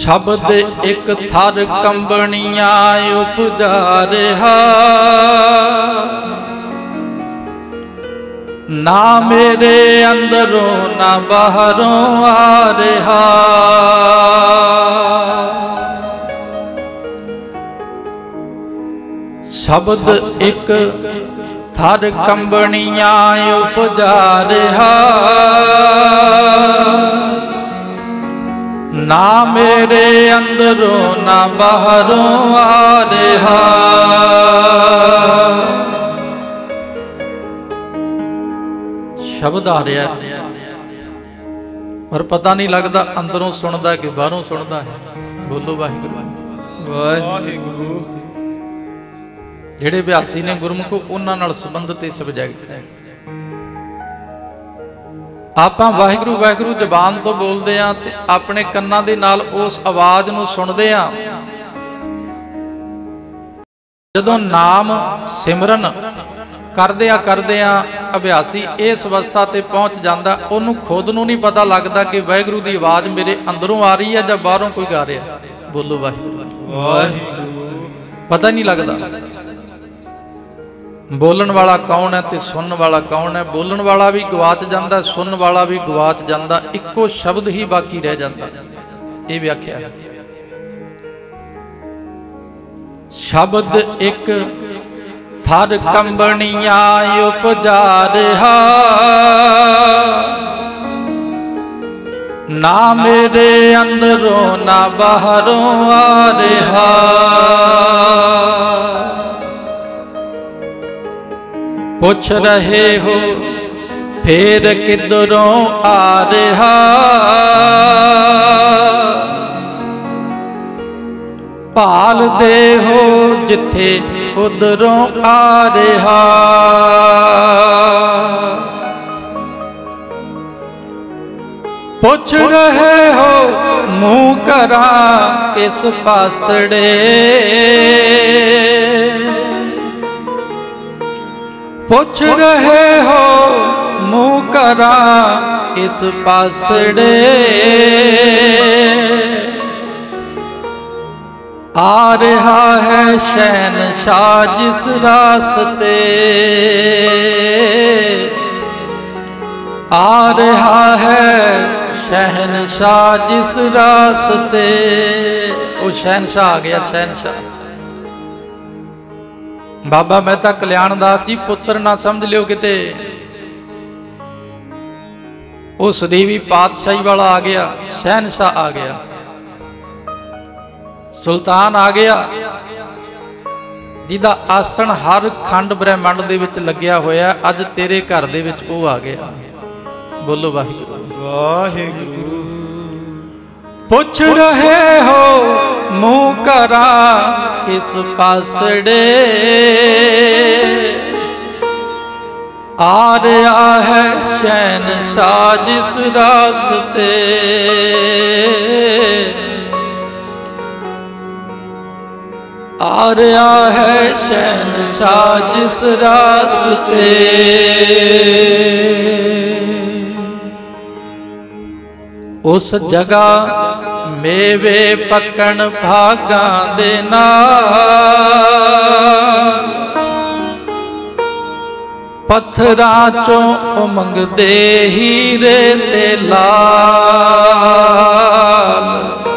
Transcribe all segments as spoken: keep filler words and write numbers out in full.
शब्द एक थर कंबनिया उपजा रहा, ना मेरे अंदरों ना बाहरों आ रहा। शब्द एक थर कंबनिया उपजा रहा, ना मेरे अंदरों ना बाहरों आ रहा। शब्द आ रहा पर पता नहीं लगता अंदरों सुनता कि बाहरों सुनता है। बोलो वाहिगुरू वाहिगुरू। ਜਿਹੜੇ ਅਭਿਆਸੀ ਨੇ ਗੁਰਮੁਖ ਉਹਨਾਂ ਨਾਲ ਸੰਬੰਧਿਤ ਇਹ ਸਬਜੈਕਟ ਹੈ। ਆਪਾਂ ਵਾਹਿਗੁਰੂ ਵਾਹਿਗੁਰੂ ਜ਼ਬਾਨ ਤੋਂ ਬੋਲਦੇ ਆਂ ਤੇ ਆਪਣੇ ਕੰਨਾਂ ਦੇ ਨਾਲ ਉਸ ਆਵਾਜ਼ ਨੂੰ ਸੁਣਦੇ ਆਂ। ਜਦੋਂ ਨਾਮ ਸਿਮਰਨ ਕਰਦੇ ਆ ਕਰਦੇ ਆ ਅਭਿਆਸੀ ਇਸ ਅਵਸਥਾ ਤੇ ਪਹੁੰਚ ਜਾਂਦਾ, ਉਹਨੂੰ ਖੁਦ ਨੂੰ ਨਹੀਂ ਪਤਾ ਲੱਗਦਾ ਕਿ ਵਾਹਿਗੁਰੂ ਦੀ ਆਵਾਜ਼ ਮੇਰੇ ਅੰਦਰੋਂ ਆ ਰਹੀ ਹੈ ਜਾਂ ਬਾਹਰੋਂ ਕੋਈ ਗਾ ਰਿਹਾ। ਬੋਲੋ ਵਾਹਿਗੁਰੂ ਵਾਹਿਗੁਰੂ। ਪਤਾ ਨਹੀਂ ਲੱਗਦਾ ਬੋਲਣ ਵਾਲਾ ਕੌਣ ਹੈ ਤੇ ਸੁਣਨ ਵਾਲਾ ਕੌਣ ਹੈ। ਬੋਲਣ ਵਾਲਾ ਵੀ ਗਵਾਚ ਜਾਂਦਾ, ਸੁਣਨ ਵਾਲਾ ਵੀ ਗਵਾਚ ਜਾਂਦਾ, ਇੱਕੋ ਸ਼ਬਦ ਹੀ ਬਾਕੀ ਰਹਿ ਜਾਂਦਾ। ਇਹ ਵਿਆਖਿਆ ਹੈ। ਸ਼ਬਦ ਇੱਕ ਥਰ ਕੰਬਣੀਆਂ ਉਪਜਾ ਰਿਹਾ, ना मेरे अंदरों ना बाहरों आ रहा। पूछ रहे हो फिर किधरों आ रहा, भाल दे हो जिथे उधरों आ रहा। पूछ रहे हो मुँह करा किस पासड़े, पूछ रहे हो मुँह करा किस पासड़े। आ रहा है शहनशाह जिस रास्ते, आ रहा है शहनशाह जिस रास्ते। वो शहनशाह आ गया, शहनशाह। बाबा मेहता कल्याणदास जी पुत्र ना समझ लियो किते, वो सदीवी पातशाही वाला आ गया, शहनशाह आ गया, सुल्तान आ गया, जिहदा आसन हर खंड ब्रह्मंड दे विच लग्या होया। अज तेरे घर दे विच वो आ गया। बोलो वाहिगुरू वाहिगुरू। पूछ रहे हो मुँह करा किस पासड़े, आ रहा है शहनशाह जिस रास्ते। आ रहा है शहनशाह जिस रास्ते। उस जगह मेवे पकन भागा दे नाल, पत्थरां चों उमंगदे हीरे ते लाल,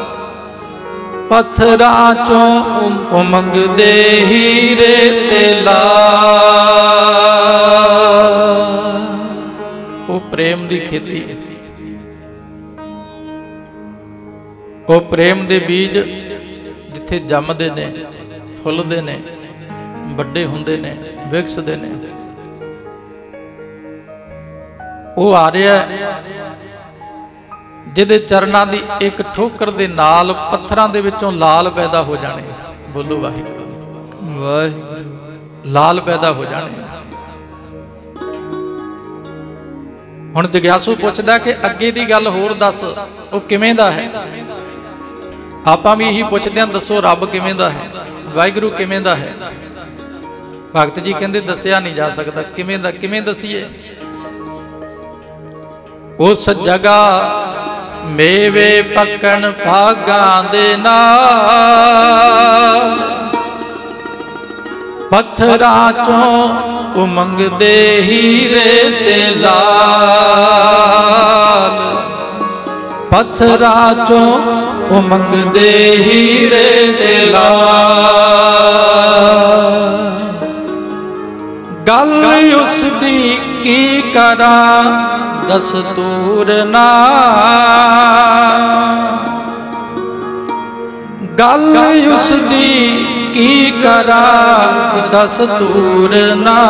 पत्थरां चों उमंगदे हीरे ते लाल। वो प्रेम दी खेती है। वो प्रेम दे बीज जिथे जमदे ने, फुलदे ने, बड़े हुंदे ने, विकसदे ने। वो आ रहा जिहदे चरणां दी एक ठोकर दे नाल पत्थरां दे विचों लाल पैदा हो जाने। बोलो वाहिगुरू वाहिगुरू। लाल पैदा हो जाने। हुण जग्यासू पुछदा कि अगे दी गल होर दस, वो किवें दा है। ਆਪਾਂ भी यही पुछते हैं, दसो रब किवें दा है, वाहिगुरू किवें दा है। भगत जी कहते दसिया नहीं जा सकता, किवें दा किवें दसीए। उस जगह ਮੇਵੇ ਪੱਕਣ ਭਾਗਾਂ ਦੇ ਨਾਲ, ਪੱਥਰਾਂ ਚੋਂ ਉਮੰਗ ਦੇ ਹੀਰੇ ਤੇ ਲਾਲ, ਪੱਥਰਾਂ ਚੋਂ ਉਮੰਗ ਦੇ ਹੀਰੇ ਤੇ ਲਾਲ। ਗੱਲ ਉਸ ਦੀ ਕੀ ਕਰਾਂ ਦਸਤੂਰ ਨਾ, ਗੱਲ ਉਸ ਦੀ ਕੀ ਕਰਾਂ ਦਸਤੂਰ ਨਾ।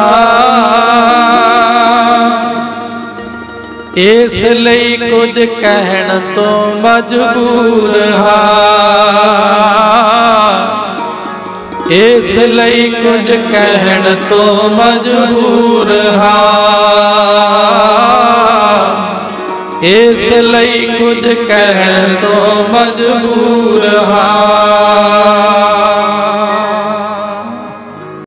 ਇਸ ਲਈ ਕੁਝ ਕਹਿਣ ਤੋਂ ਮਜਬੂਰ ਹਾਂ, ਇਸ ਲਈ ਕੁਝ ਕਹਿਣ ਤੋਂ ਮਜਬੂਰ ਹਾਂ, ਇਸ ਲਈ ਕੁਝ ਕਹਿਣ ਤੋਂ ਮਜਬੂਰ